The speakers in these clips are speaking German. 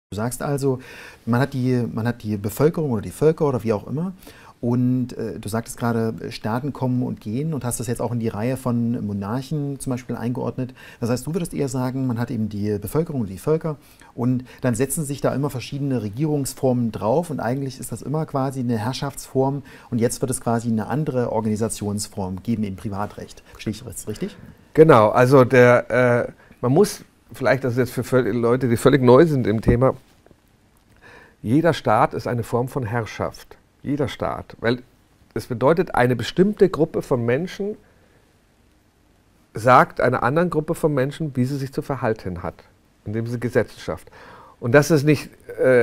Du sagst also, man hat die Bevölkerung oder die Völker oder wie auch immer und du sagtest gerade, Staaten kommen und gehen und hast das jetzt auch in die Reihe von Monarchen zum Beispiel eingeordnet. Das heißt, du würdest eher sagen, man hat eben die Bevölkerung und die Völker und dann setzen sich da immer verschiedene Regierungsformen drauf und eigentlich ist das immer quasi eine Herrschaftsform und jetzt wird es quasi eine andere Organisationsform geben im Privatrecht. Verstehe ich das richtig? Genau, also man muss vielleicht, das ist jetzt für Leute, die völlig neu sind im Thema, jeder Staat ist eine Form von Herrschaft. Jeder Staat. Weil es bedeutet, eine bestimmte Gruppe von Menschen sagt einer anderen Gruppe von Menschen, wie sie sich zu verhalten hat, indem sie Gesetze schafft. Und das ist nicht,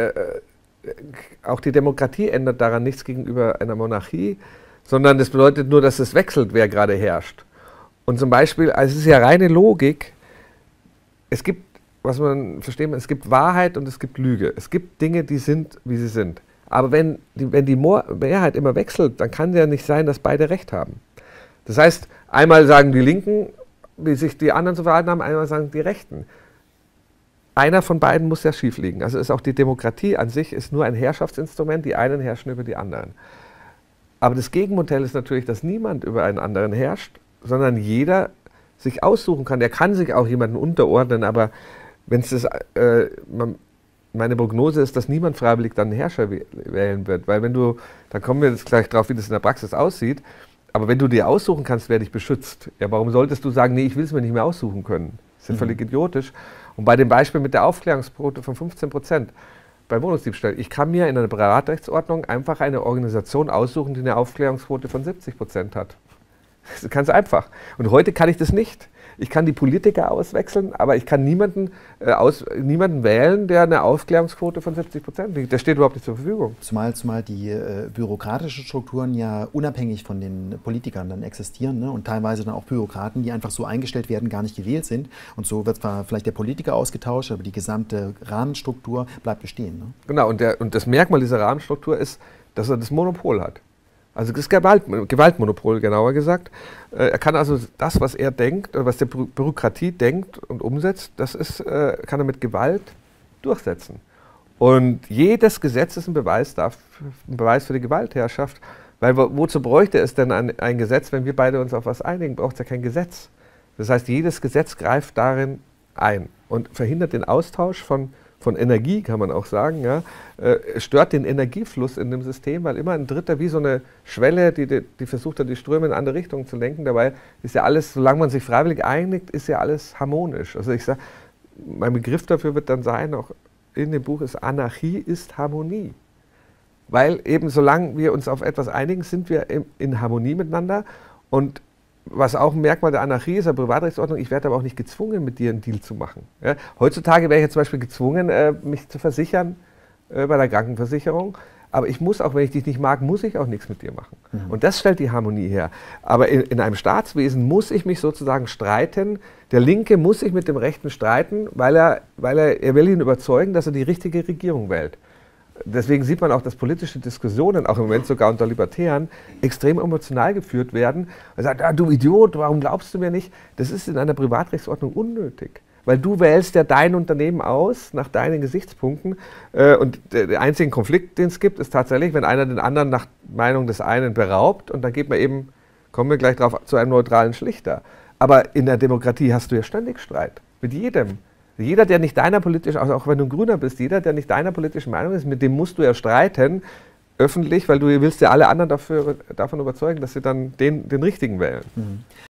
auch die Demokratie ändert daran nichts gegenüber einer Monarchie, sondern das bedeutet nur, dass es wechselt, wer gerade herrscht. Und zum Beispiel, also es ist ja reine Logik, es gibt, was man verstehen muss, es gibt Wahrheit und es gibt Lüge. Es gibt Dinge, die sind, wie sie sind. Aber wenn die Mehrheit immer wechselt, dann kann es ja nicht sein, dass beide Recht haben. Das heißt, einmal sagen die Linken, wie sich die anderen zu verhalten haben, einmal sagen die Rechten. Einer von beiden muss ja schief liegen. Also ist auch die Demokratie an sich ist nur ein Herrschaftsinstrument, die einen herrschen über die anderen. Aber das Gegenmodell ist natürlich, dass niemand über einen anderen herrscht, sondern jeder sich aussuchen kann. Er kann sich auch jemanden unterordnen, aber wenn es meine Prognose ist, dass niemand freiwillig dann einen Herrscher wählen wird, weil da kommen wir jetzt gleich drauf, wie das in der Praxis aussieht, aber wenn du dir aussuchen kannst, wer dich beschützt, ja, warum solltest du sagen, nee, ich will es mir nicht mehr aussuchen können? Das ist ja völlig idiotisch. Und bei dem Beispiel mit der Aufklärungsquote von 15% bei Wohnungsdiebstahl, ich kann mir in einer Privatrechtsordnung einfach eine Organisation aussuchen, die eine Aufklärungsquote von 70% hat. Das ist ganz einfach. Und heute kann ich das nicht. Ich kann die Politiker auswechseln, aber ich kann niemanden wählen, der eine Aufklärungsquote von 70% liegt. Der steht überhaupt nicht zur Verfügung. Zumal die bürokratischen Strukturen ja unabhängig von den Politikern dann existieren, ne? Und teilweise dann auch Bürokraten, die einfach so eingestellt werden, gar nicht gewählt sind. Und so wird zwar vielleicht der Politiker ausgetauscht, aber die gesamte Rahmenstruktur bleibt bestehen. Ne? Genau, und das Merkmal dieser Rahmenstruktur ist, dass er das Monopol hat. Also das Gewaltmonopol, genauer gesagt. Er kann also das, was er denkt, oder was die Bürokratie denkt und umsetzt, kann er mit Gewalt durchsetzen. Und jedes Gesetz ist ein Beweis für die Gewaltherrschaft. Weil wozu bräuchte es denn ein Gesetz, wenn wir beide uns auf was einigen? Braucht es ja kein Gesetz. Das heißt, jedes Gesetz greift darin ein und verhindert den Austausch von Energie, kann man auch sagen, ja, stört den Energiefluss in dem System, weil immer ein Dritter wie so eine Schwelle, die versucht hat, die Ströme in andere Richtungen zu lenken. Dabei ist ja alles, solange man sich freiwillig einigt, ist ja alles harmonisch. Also ich sage, mein Begriff dafür wird dann sein, auch in dem Buch ist Anarchie ist Harmonie. Weil eben solange wir uns auf etwas einigen, sind wir in Harmonie miteinander. Und was auch ein Merkmal der Anarchie ist, der Privatrechtsordnung, ich werde aber auch nicht gezwungen, mit dir einen Deal zu machen. Ja? Heutzutage wäre ich jetzt zum Beispiel gezwungen, mich zu versichern bei der Krankenversicherung. Aber ich muss auch, wenn ich dich nicht mag, muss ich auch nichts mit dir machen. Und das stellt die Harmonie her. Aber in einem Staatswesen muss ich mich sozusagen streiten. Der Linke muss sich mit dem Rechten streiten, weil er will ihn überzeugen, dass er die richtige Regierung wählt. Deswegen sieht man auch, dass politische Diskussionen, auch im Moment sogar unter Libertären, extrem emotional geführt werden. Man sagt, ah, du Idiot, warum glaubst du mir nicht? Das ist in einer Privatrechtsordnung unnötig. Weil du wählst ja dein Unternehmen aus, nach deinen Gesichtspunkten. Und der einzige Konflikt, den es gibt, ist tatsächlich, wenn einer den anderen nach Meinung des einen beraubt. Und dann geht man eben, kommen wir gleich drauf, zu einem neutralen Schlichter. Aber in der Demokratie hast du ja ständig Streit. Mit jedem. Jeder, der nicht deiner politischen, also auch wenn du ein Grüner bist, jeder, der nicht deiner politischen Meinung ist, mit dem musst du ja streiten, öffentlich, weil du willst ja alle anderen davon überzeugen, dass sie dann den Richtigen wählen.